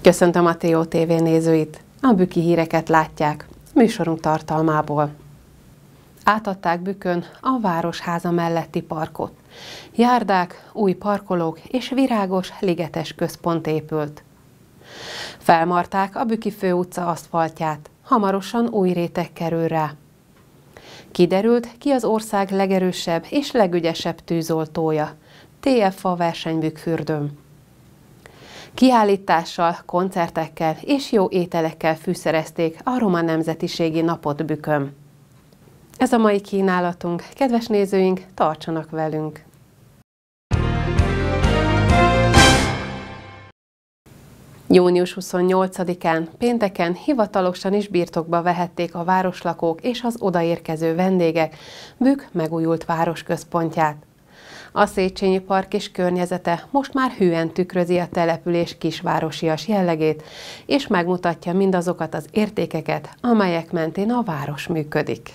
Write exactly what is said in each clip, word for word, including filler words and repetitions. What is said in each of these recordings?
Köszöntöm a té o té vé nézőit! A Bükki híreket látják műsorunk tartalmából. Átadták Bükkön a Városháza melletti parkot. Járdák, új parkolók és virágos, ligetes központ épült. Felmarták a Bükki főutca aszfaltját, hamarosan új réteg kerül rá. Kiderült, ki az ország legerősebb és legügyesebb tűzoltója. té ef á verseny Bükkfürdőn. Kiállítással, koncertekkel és jó ételekkel fűszerezték a roma nemzetiségi napot Bükkön. Ez a mai kínálatunk. Kedves nézőink, tartsanak velünk! június huszonnyolcadikán, pénteken hivatalosan is birtokba vehették a városlakók és az odaérkező vendégek Bükk megújult városközpontját. A Széchenyi park és környezete most már hűen tükrözi a település kisvárosias jellegét, és megmutatja mindazokat az értékeket, amelyek mentén a város működik.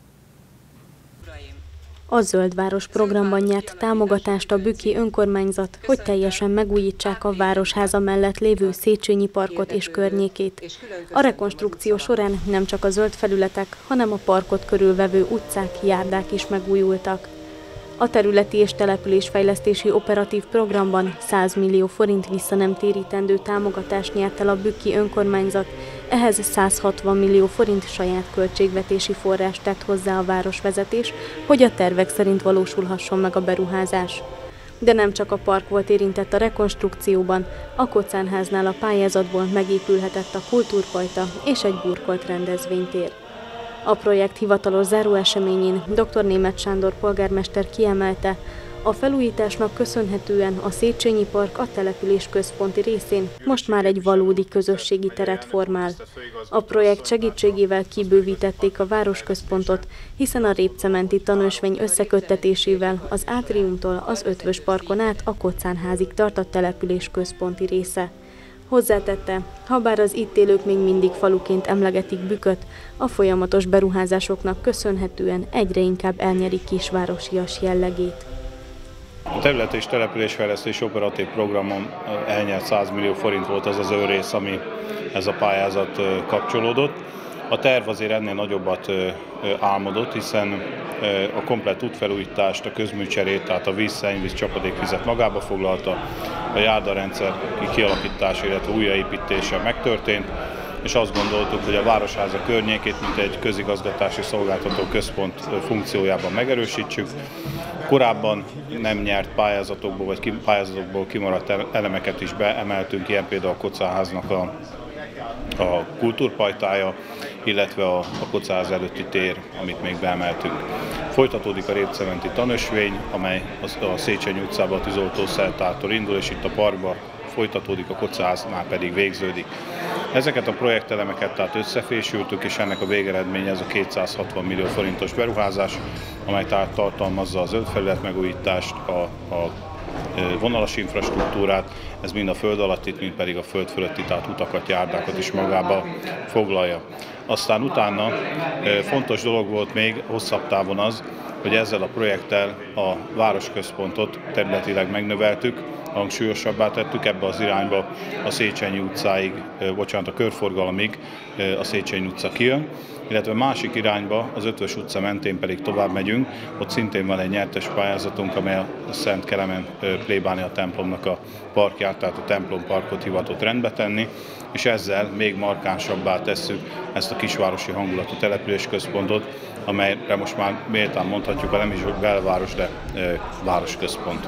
A Zöld Város programban nyert támogatást a bükki önkormányzat, hogy teljesen megújítsák a Városháza mellett lévő Széchenyi parkot és környékét. A rekonstrukció során nem csak a zöld felületek, hanem a parkot körülvevő utcák, járdák is megújultak. A területi és településfejlesztési operatív programban száz millió forint visszanemtérítendő támogatást nyert el a bükki önkormányzat, ehhez száz hatvan millió forint saját költségvetési forrást tett hozzá a városvezetés, hogy a tervek szerint valósulhasson meg a beruházás. De nem csak a park volt érintett a rekonstrukcióban, a Kocánháznál a pályázatból megépülhetett a kultúrpajta és egy burkolt rendezvénytér. A projekt hivatalos záróeseményén dr. Németh Sándor polgármester kiemelte, a felújításnak köszönhetően a Széchenyi park a település központi részén most már egy valódi közösségi teret formál. A projekt segítségével kibővítették a városközpontot, hiszen a répcementi tanösvény összeköttetésével az átriumtól az Ötvös parkon át a Kocánházig tart a település központi része. Hozzátette, habár az itt élők még mindig faluként emlegetik Bükköt, a folyamatos beruházásoknak köszönhetően egyre inkább elnyerik kisvárosias jellegét. A terület és településfejlesztés operatív programon elnyert száz millió forint volt az az őrész, ami ez a pályázat kapcsolódott. A terv azért ennél nagyobbat álmodott, hiszen a komplett útfelújítást, a közműcserét, tehát a víz, szennyvíz, csapadékvizet magába foglalta, a járdarendszer kialakítása, illetve újraépítése megtörtént, és azt gondoltuk, hogy a Városháza környékét, mint egy közigazgatási szolgáltató központ funkciójában megerősítsük. Korábban nem nyert pályázatokból vagy pályázatokból kimaradt elemeket is beemeltünk, ilyen például a Kocánháznak a, a kultúrpajtája, illetve a, a Kocánház előtti tér, amit még beemeltünk. Folytatódik a répcementi tanösvény, amely a Széchenyi utcában a tűzoltószertártól indul, és itt a parkban folytatódik, a Kocánháznál pedig végződik. Ezeket a projektelemeket tehát összefésültük, és ennek a végeredménye ez a kétszázhatvan millió forintos beruházás, amely tehát tartalmazza a zöld felület megújítást, a, a vonalas infrastruktúrát, ez mind a föld alattit, mind pedig a föld fölötti, tehát utakat, járdákat is magába foglalja. Aztán utána fontos dolog volt még hosszabb távon az, hogy ezzel a projekttel a városközpontot területileg megnöveltük, hangsúlyosabbá tettük, ebbe az irányba a Széchenyi utcáig, bocsánat, a körforgalomig a Széchenyi utca kijön, illetve másik irányba, az Ötvös utca mentén pedig tovább megyünk, ott szintén van egy nyertes pályázatunk, amely a Szent Kelemen plébánia templomnak a parkját, tehát a templomparkot hivatott rendbe tenni, és ezzel még markánsabbá tesszük ezt a kisvárosi hangulatú településközpontot, amelyre most már méltán mondhatjuk, ha nem is belváros, de városközpont.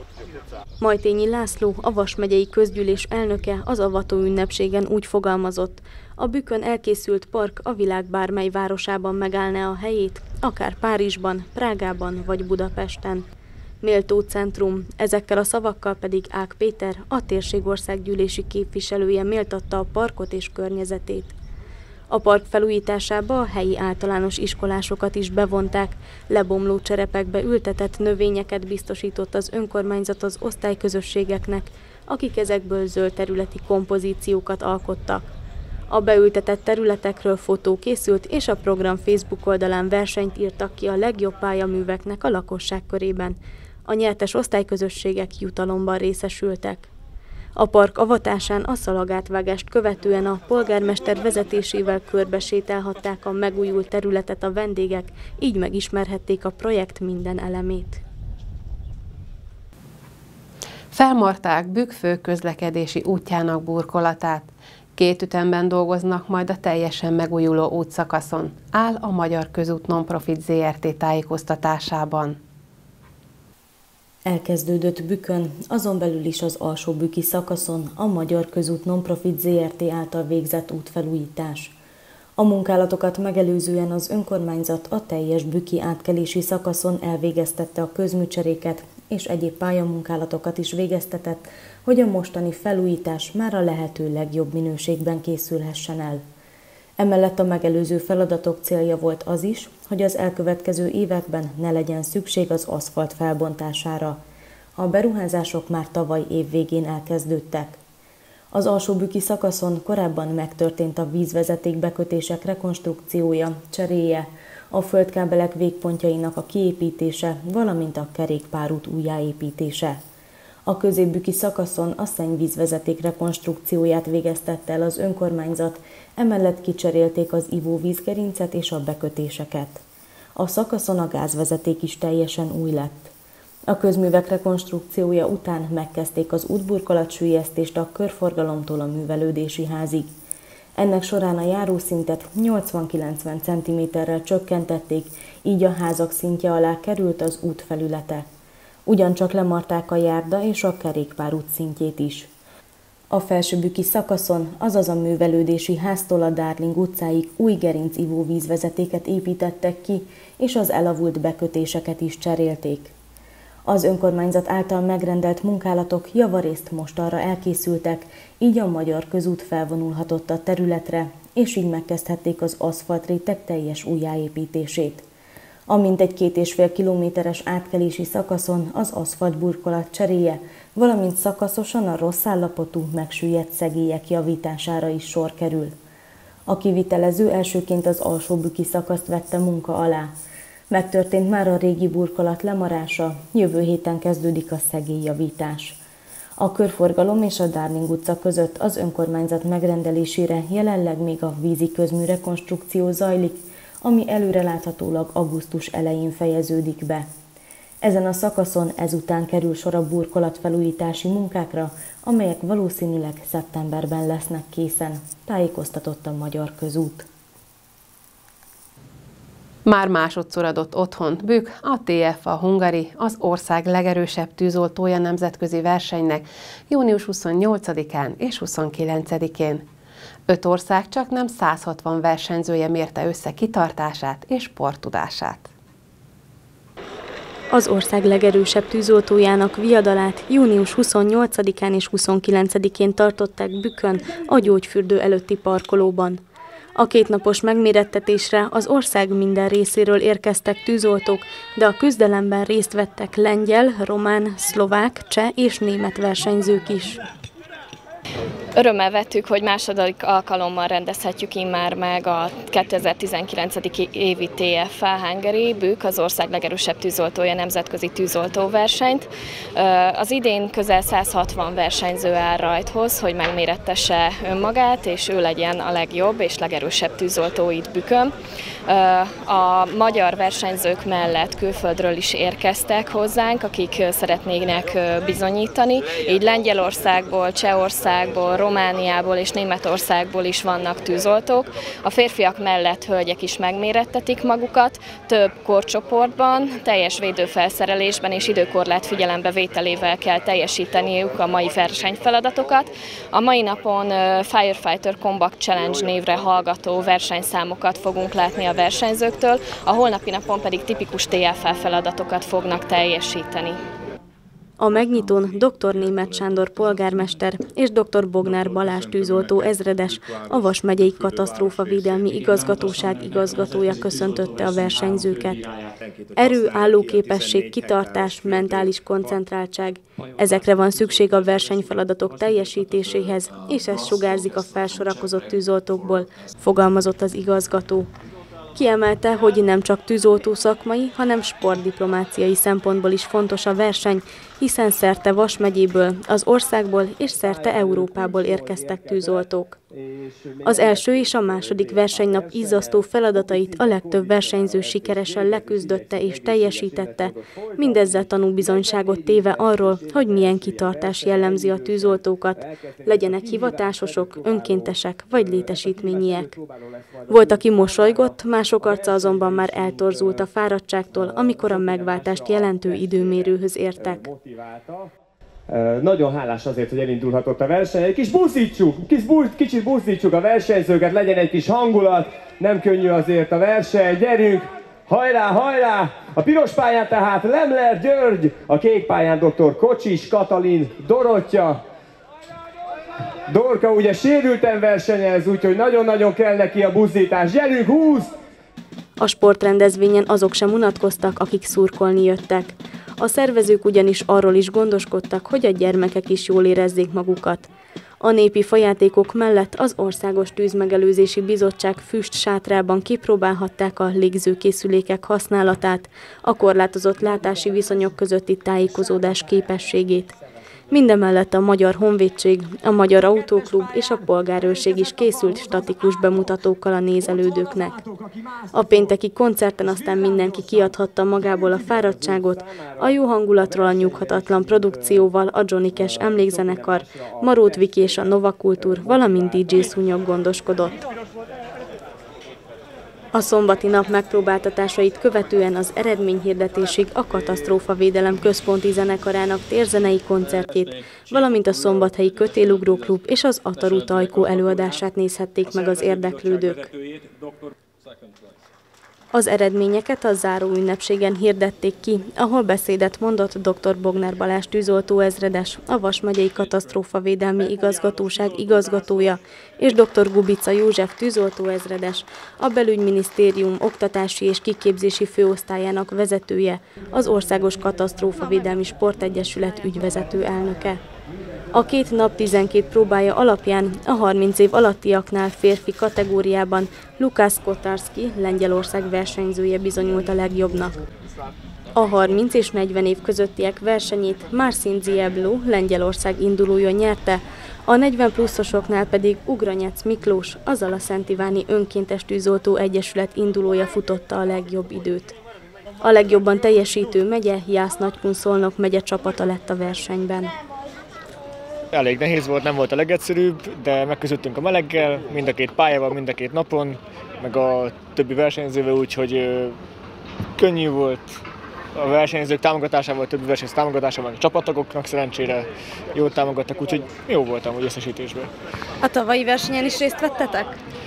Majtényi László, a Vas megyei közgyűlés elnöke az avató ünnepségen úgy fogalmazott, a Bükkön elkészült park a világ bármely városában megállná a helyét, akár Párizsban, Prágában vagy Budapesten. Méltó centrum, ezekkel a szavakkal pedig Ág Péter, a térségországgyűlési képviselője méltatta a parkot és környezetét. A park felújításába a helyi általános iskolásokat is bevonták, lebomló cserepekbe ültetett növényeket biztosított az önkormányzat az osztályközösségeknek, akik ezekből zöld területi kompozíciókat alkottak. A beültetett területekről fotó készült, és a program Facebook oldalán versenyt írtak ki a legjobb pályaműveknek a lakosság körében. A nyertes osztályközösségek jutalomban részesültek. A park avatásán a szalagátvágást követően a polgármester vezetésével körbesétálhatták a megújult területet a vendégek, így megismerhették a projekt minden elemét. Felmarták Bükk főközlekedési útjának burkolatát. Két ütemben dolgoznak majd a teljesen megújuló útszakaszon, áll a Magyar Közút Nonprofit zé er té tájékoztatásában. Elkezdődött Bükkön, azon belül is az alsóbükki szakaszon a Magyar Közút Nonprofit zé er té által végzett útfelújítás. A munkálatokat megelőzően az önkormányzat a teljes bükki átkelési szakaszon elvégeztette a közműcseréket, és egyéb pályamunkálatokat is végeztetett, hogy a mostani felújítás már a lehető legjobb minőségben készülhessen el. Emellett a megelőző feladatok célja volt az is, hogy az elkövetkező években ne legyen szükség az aszfalt felbontására. A beruházások már tavaly év végén elkezdődtek. Az alsóbükki szakaszon korábban megtörtént a vízvezetékbekötések rekonstrukciója, cseréje, a földkábelek végpontjainak a kiépítése, valamint a kerékpárút újjáépítése. A középbükki szakaszon a szennyvízvezeték rekonstrukcióját végeztette el az önkormányzat, emellett kicserélték az ivóvízgerincet és a bekötéseket. A szakaszon a gázvezeték is teljesen új lett. A közművek rekonstrukciója után megkezdték az útburkolatsüllyesztést a körforgalomtól a művelődési házig. Ennek során a járószintet nyolcvan-kilencven centiméterrel csökkentették, így a házak szintje alá került az út felülete. Ugyancsak lemarták a járda és a kerékpárút szintjét is. A felsőbükki szakaszon, azaz a művelődési háztól a Darling utcáig új gerinc ivóvízvezetéket építettek ki, és az elavult bekötéseket is cserélték. Az önkormányzat által megrendelt munkálatok javarészt most arra elkészültek, így a Magyar Közút felvonulhatott a területre, és így megkezdhették az aszfaltréteg teljes újjáépítését. A mintegy két és fél kilométeres átkelési szakaszon az aszfaltburkolat cseréje, valamint szakaszosan a rossz állapotú, megsüllyedt szegélyek javítására is sor kerül. A kivitelező elsőként az alsóbükki szakaszt vette munka alá. Megtörtént már a régi burkolat lemarása, jövő héten kezdődik a szegélyjavítás. A körforgalom és a Darling utca között az önkormányzat megrendelésére jelenleg még a vízi közmű rekonstrukció zajlik, ami előreláthatólag augusztus elején fejeződik be. Ezen a szakaszon ezután kerül sor a burkolat felújítási munkákra, amelyek valószínűleg szeptemberben lesznek készen, tájékoztatott a Magyar Közút. Már másodszor adott otthont Bükk a té ef á Hungary, az ország legerősebb tűzoltója nemzetközi versenynek június huszonnyolcadikán és huszonkilencedikén. Öt ország csak nem száz hatvan versenyzője mérte össze kitartását és sporttudását. Az ország legerősebb tűzoltójának viadalát június huszonnyolcadikán és huszonkilencedikén tartották Bükkön, a gyógyfürdő előtti parkolóban. A kétnapos megmérettetésre az ország minden részéről érkeztek tűzoltók, de a küzdelemben részt vettek lengyel, román, szlovák, cseh és német versenyzők is. Örömmel vettük, hogy második alkalommal rendezhetjük immár meg a kétezer-tizenkilenc. évi té ef á Hungary Bükk, az ország legerősebb tűzoltója nemzetközi tűzoltóversenyt. Az idén közel száz hatvan versenyző áll rajthoz, hogy megmérettesse önmagát, és ő legyen a legjobb és legerősebb tűzoltó itt Bükkön. A magyar versenyzők mellett külföldről is érkeztek hozzánk, akik szeretnének bizonyítani, így Lengyelországból, Csehországból, Romániából és Németországból is vannak tűzoltók. A férfiak mellett hölgyek is megmérettetik magukat, több korcsoportban, teljes védőfelszerelésben és időkorlát figyelembevételével kell teljesíteniük a mai versenyfeladatokat. A mai napon Firefighter Combat Challenge névre hallgató versenyszámokat fogunk látni a versenyzőktől, a holnapi napon pedig tipikus té ef á feladatokat fognak teljesíteni. A megnyitón dr. Németh Sándor polgármester és dr. Bognár Balázs tűzoltó ezredes, a Vas megyei katasztrófavédelmi igazgatóság igazgatója köszöntötte a versenyzőket. Erő, állóképesség, kitartás, mentális koncentráltság. Ezekre van szükség a versenyfeladatok teljesítéséhez, és ez sugárzik a felsorakozott tűzoltókból, fogalmazott az igazgató. Kiemelte, hogy nem csak tűzoltó szakmai, hanem sportdiplomáciai szempontból is fontos a verseny, hiszen szerte Vas megyéből, az országból és szerte Európából érkeztek tűzoltók. Az első és a második versenynap izzasztó feladatait a legtöbb versenyző sikeresen leküzdötte és teljesítette, mindezzel tanúbizonyságot téve arról, hogy milyen kitartás jellemzi a tűzoltókat, legyenek hivatásosok, önkéntesek vagy létesítményiek. Volt, aki mosolygott, mások arca azonban már eltorzult a fáradtságtól, amikor a megváltást jelentő időmérőhöz értek. Uh, nagyon hálás azért, hogy elindulhatott a verseny. Egy kis buszítsuk, kis busz, kicsit buszítsuk a versenyzőket, legyen egy kis hangulat, nem könnyű azért a verseny, gyerünk, hajrá, hajrá! A piros pályán tehát Lemler György, a kék pályán dr. Kocsis Katalin Dorottya. Dorka ugye sérülten versenyez, úgyhogy nagyon-nagyon kell neki a buszítás. Gyerünk, húsz! A sportrendezvényen azok sem unatkoztak, akik szurkolni jöttek. A szervezők ugyanis arról is gondoskodtak, hogy a gyermekek is jól érezzék magukat. A népi fajátékok mellett az Országos Tűzmegelőzési Bizottság füst sátrában kipróbálhatták a légzőkészülékek használatát, a korlátozott látási viszonyok közötti tájékozódás képességét. Mindemellett a Magyar Honvédség, a Magyar Autóklub és a Polgárőrség is készült statikus bemutatókkal a nézelődőknek. A pénteki koncerten aztán mindenki kiadhatta magából a fáradtságot, a jó hangulatról a nyughatatlan produkcióval a Johnny Cash emlékzenekar, Marót Viki és a Nova Kultúr, valamint dé dzsé Szúnyog gondoskodott. A szombati nap megpróbáltatásait követően az eredményhirdetésig a Katasztrófavédelem Központi Zenekarának térzenei koncertjét, valamint a Szombathelyi Kötélugró Klub és az Ataru Tajkó előadását nézhették meg az érdeklődők. Az eredményeket a záró ünnepségen hirdették ki, ahol beszédet mondott dr. Bognár Balázs tűzoltóezredes, a Vas megyei Katasztrófavédelmi Igazgatóság igazgatója, és dr. Gubica József tűzoltóezredes, a Belügyminisztérium oktatási és kiképzési főosztályának vezetője, az Országos Katasztrófavédelmi Sportegyesület ügyvezető elnöke. A két nap tizenkét próbája alapján a harminc év alattiaknál férfi kategóriában Lukász Kotarski, Lengyelország versenyzője bizonyult a legjobbnak. A harminc és negyven év közöttiek versenyét Marcin Zieblo, Lengyelország indulója nyerte, a negyven pluszosoknál pedig Ugranyec Miklós, az Alaszentiváni Önkéntes Tűzoltó Egyesület indulója futotta a legjobb időt. A legjobban teljesítő megye Jász-Nagykun-Szolnok megye csapata lett a versenyben. Elég nehéz volt, nem volt a legegyszerűbb, de megküzdöttünk a meleggel, mind a két pályával, mind a két napon, meg a többi versenyzővel, úgyhogy könnyű volt a versenyzők támogatásával, a többi versenyző támogatásával, a csapattagoknak szerencsére jól támogattak, úgyhogy jó voltam úgy összesítésben. A tavalyi versenyen is részt vettetek?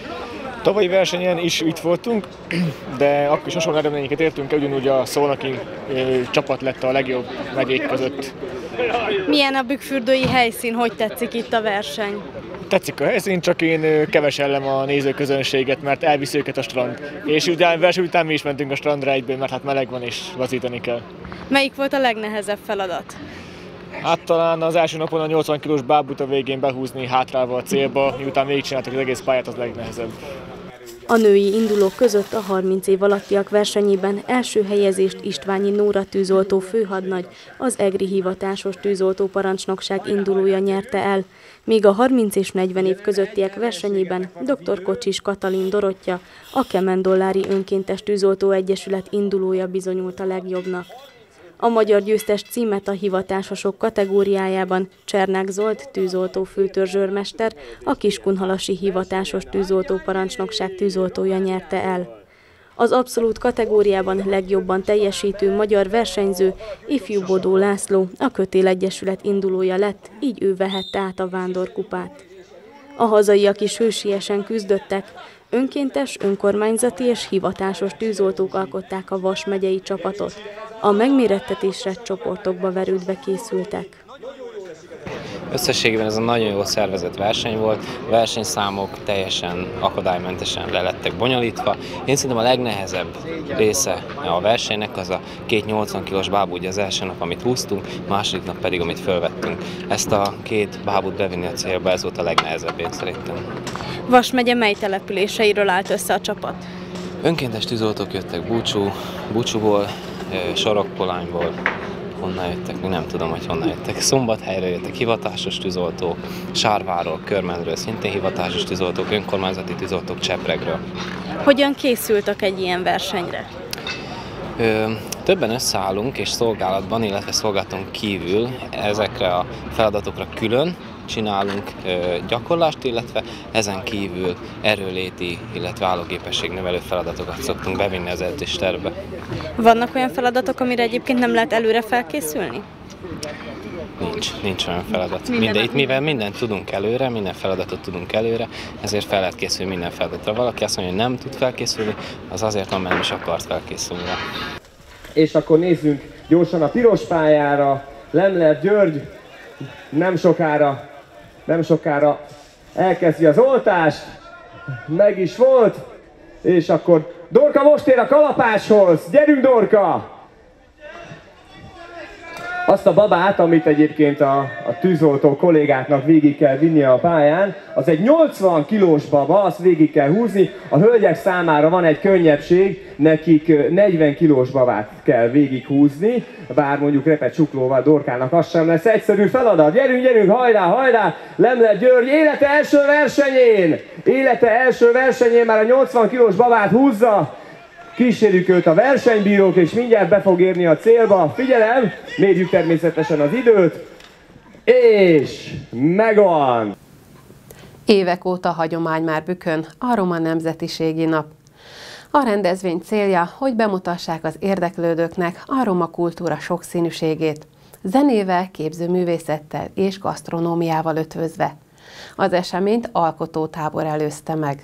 A tavalyi versenyen is itt voltunk, de akkor is hasonló eredményeket értünk, ugyanúgy a szolnoki csapat lett a legjobb megyék között. Milyen a bükkfürdői helyszín, hogy tetszik itt a verseny? Tetszik a helyszín, csak én kevesellem a nézőközönséget, mert elviszi őket a strand. És utána, verseny után mi is mentünk a strandra egyből, mert hát meleg van és lazítani kell. Melyik volt a legnehezebb feladat? Hát talán az első napon a nyolcvan kilós bábút a végén behúzni hátrálva a célba, miután végigcsináltak az egész pályát, az legnehezebb. A női indulók között a harminc év alattiak versenyében első helyezést Istványi Nóra tűzoltó főhadnagy, az egri hivatásos tűzoltó parancsnokság indulója nyerte el, míg a harminc és negyven év közöttiek versenyében dr. Kocsis Katalin Dorottya, a Kemendollári Önkéntes Tűzoltó Egyesület indulója bizonyult a legjobbnak. A magyar győztes címet a hivatásosok kategóriájában Csernák Zolt tűzoltó főtörzsőrmester, a Kiskunhalasi hivatásos tűzoltó parancsnokság tűzoltója nyerte el. Az abszolút kategóriában legjobban teljesítő magyar versenyző ifjú Bodó László, a Kötél Egyesület indulója lett, így ő vehette át a vándorkupát. A hazaiak is hősiesen küzdöttek, önkéntes, önkormányzati és hivatásos tűzoltók alkották a Vas megyei csapatot. A megmérettetésre csoportokba verődve készültek. Összességében ez a nagyon jól szervezett verseny volt, a versenyszámok teljesen akadálymentesen le lettek bonyolítva. Én szerintem a legnehezebb része a versenynek az a két nyolcvan kilós bábú, az első nap, amit húztunk, második nap pedig, amit fölvettünk. Ezt a két bábút bevinni a célba, ez volt a legnehezebb, én szerintem. Vas megye mely településeiről állt össze a csapat? Önkéntes tűzoltók jöttek Búcsú, Búcsúból, Sorokpolányból, honnan jöttek, még nem tudom, hogy honnan jöttek. Szombathelyről jöttek hivatásos tűzoltók, Sárváról, Körmendről szintén hivatásos tűzoltók, önkormányzati tűzoltók Csepregről. Hogyan készültek egy ilyen versenyre? Ö, többen összeállunk és szolgálatban, illetve szolgálaton kívül ezekre a feladatokra külön csinálunk ö, gyakorlást, illetve ezen kívül erőléti, illetve állóképesség növelő feladatokat szoktunk bevinni az edzéstervbe. Vannak olyan feladatok, amire egyébként nem lehet előre felkészülni? Nincs, nincs olyan feladat. Minden, itt mivel mindent tudunk előre, minden feladatot tudunk előre, ezért fel lehet készülni minden feladatra. Valaki azt mondja, hogy nem tud felkészülni, az azért van, mert nem is akart felkészülni. És akkor nézzünk gyorsan a piros pályára. Lemler György nem sokára, nem sokára elkezdi az oltást. Meg is volt. És akkor Dorka most ér a kalapáshoz. Gyerünk, Dorka! Azt a babát, amit egyébként a, a tűzoltó kollégáknak végig kell vinnie a pályán, az egy nyolcvan kilós baba, azt végig kell húzni. A hölgyek számára van egy könnyebbség, nekik negyven kilós babát kell végig húzni, bár mondjuk Repet Csuklóval Dorkának az sem lesz egyszerű feladat. Gyerünk, gyerünk, hajrá, hajrá! Lemler György élete első versenyén! Élete első versenyén már a nyolcvan kilós babát húzza. Kísérjük őt a versenybírók, és mindjárt be fog érni a célba. Figyelem, mérjük természetesen az időt, és megvan! Évek óta hagyomány már Bükkön a Roma Nemzetiségi Nap. A rendezvény célja, hogy bemutassák az érdeklődőknek a roma kultúra sokszínűségét, zenével, képzőművészettel és gasztronómiával ötvözve. Az eseményt alkotótábor előzte meg.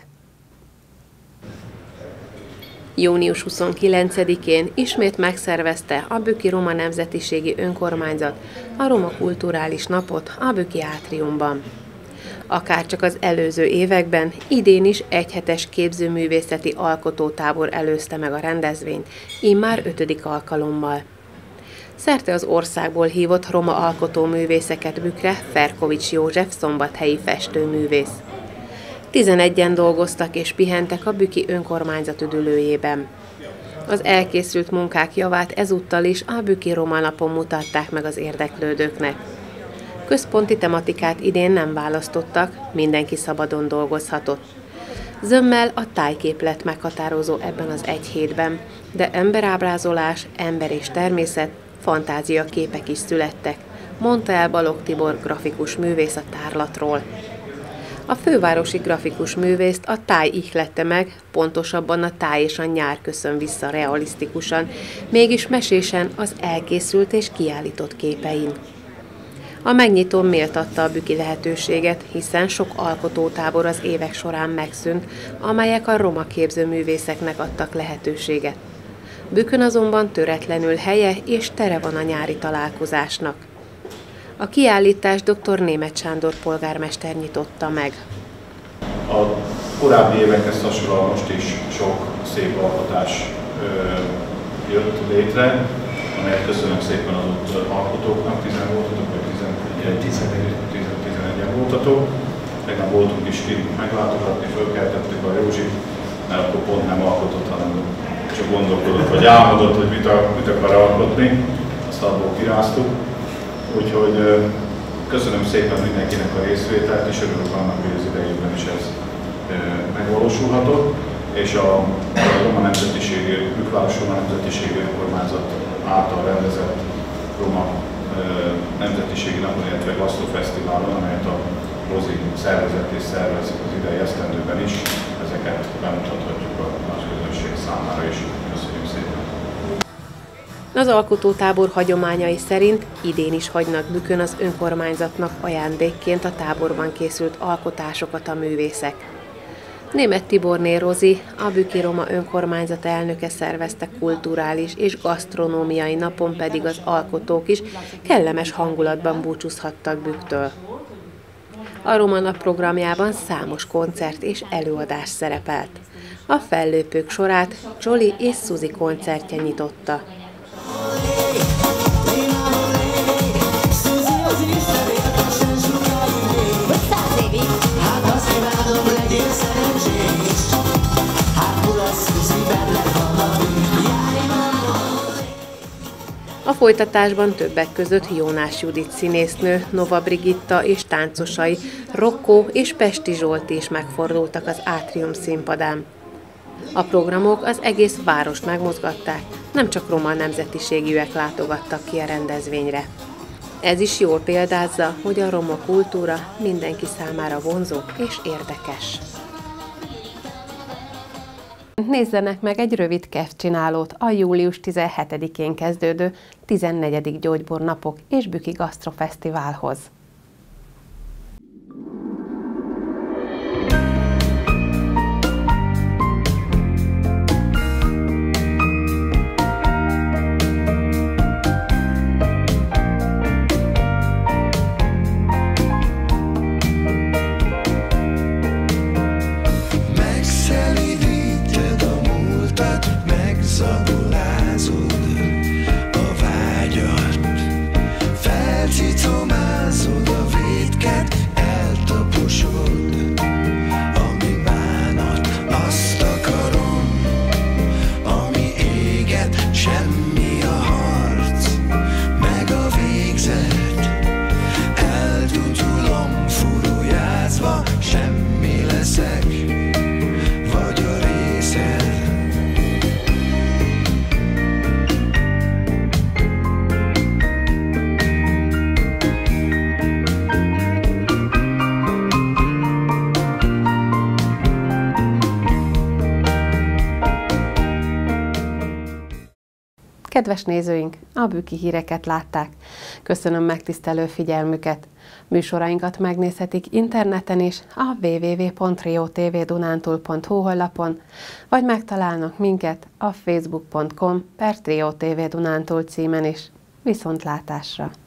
június huszonkilencedikén ismét megszervezte a Bükki Roma Nemzetiségi Önkormányzat a Roma Kulturális Napot a Bükki Átriumban. Akárcsak az előző években, idén is egyhetes képzőművészeti alkotótábor előzte meg a rendezvényt, immár ötödik alkalommal. Szerte az országból hívott roma alkotóművészeket Bükkre Ferkovics József szombathelyi festőművész. tizenegyen dolgoztak és pihentek a Bükki önkormányzat üdülőjében. Az elkészült munkák javát ezúttal is a Bükki Roma Napon mutatták meg az érdeklődőknek. Központi tematikát idén nem választottak, mindenki szabadon dolgozhatott. Zömmel a tájkép lett meghatározó ebben az egy hétben, de emberábrázolás, ember és természet, fantázia képek is születtek, mondta el Balogh Tibor grafikus művész a tárlatról. A fővárosi grafikus művészt a táj ihlette meg, pontosabban a táj és a nyár köszön vissza realisztikusan, mégis mesésen az elkészült és kiállított képein. A megnyitón méltatta a bükki lehetőséget, hiszen sok alkotótábor az évek során megszűnt, amelyek a roma képzőművészeknek adtak lehetőséget. Bükkön azonban töretlenül helye és tere van a nyári találkozásnak. A kiállítás dr. Németh Sándor polgármester nyitotta meg. A korábbi évekhez hasonlóan most is sok szép alkotás ö, jött létre, amelyet köszönöm szépen az ott alkotóknak, tizen voltatok, vagy tizenegyen voltatok. Tegnap voltunk is ki meglátogatni, fölkeltettük a Józsit, mert akkor pont nem alkotott, hanem csak gondolkodott, vagy álmodott, hogy mit, a, mit akar alkotni, azt abból kiráztuk. Úgyhogy köszönöm szépen mindenkinek a részvételt, és örülök annak, hogy az idejében is ez megvalósulhatott. És a, a Roma Nemzetiségi, Bükkváros Roma Nemzetiségi Önkormányzat által rendezett Roma Nemzetiségi Napon, illetve Gasztrofesztiválon, amelyet a Rozi szervezet és szervez az idei esztendőben is, ezeket bemutathatjuk a nagy közönség számára is. Köszönjük szépen! Az alkotótábor hagyományai szerint idén is hagynak Bükkön az önkormányzatnak ajándékként a táborban készült alkotásokat a művészek. Németh Tiborné Rozi, a Bükki Roma Önkormányzat elnöke szervezte kulturális és gasztronómiai napon pedig az alkotók is kellemes hangulatban búcsúzhattak Bükktől. A Roma Nap programjában számos koncert és előadás szerepelt. A fellépők sorát Csoli és Szuzi koncertje nyitotta. A folytatásban többek között Jónás Judit színésznő, Nova Brigitta és táncosai, Rokkó és Pesti Zsolt is megfordultak az Átrium színpadán. A programok az egész várost megmozgatták, nem csak roma nemzetiségűek látogattak ki a rendezvényre. Ez is jól példázza, hogy a roma kultúra mindenki számára vonzó és érdekes. Nézzenek meg egy rövid kevcsinálót a július tizenhetedikén kezdődő tizennegyedik Gyógybornapok és Bükki Gasztrofesztiválhoz. Kedves nézőink, a Bükki híreket látták. Köszönöm megtisztelő figyelmüket. Műsorainkat megnézhetik interneten is a double-u double-u double-u pont rio t v dunántúl pont hu honlapon, vagy megtalálnak minket a facebook pont com per rio t v dunántúl címen is. Viszontlátásra!